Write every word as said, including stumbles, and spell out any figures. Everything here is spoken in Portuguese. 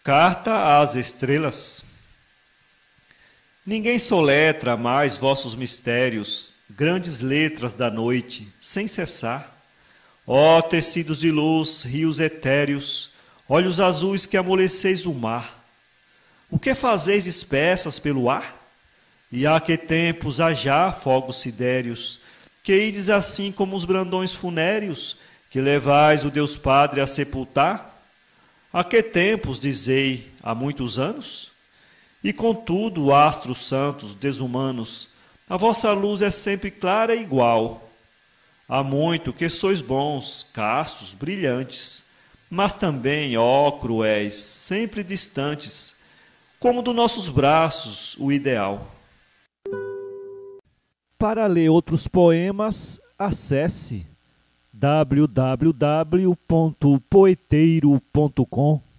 Carta às Estrelas. Ninguém soletra mais vossos mistérios, grandes letras da noite, sem cessar. Ó tecidos de luz, rios etéreos, olhos azuis que amoleceis o mar. O que fazeis dispersas pelo ar? E há que tempos há já fogos sidéreos, que ides assim como os brandões funéreos, que levais o Deus Padre a sepultar? Há que tempos, dizei, há muitos anos? E contudo, astros santos, desumanos, a vossa luz é sempre clara e igual. Há muito que sois bons, castos, brilhantes, mas também, ó cruéis, sempre distantes, como dos nossos braços o ideal. Para ler outros poemas, acesse w w w ponto poeteiro ponto com.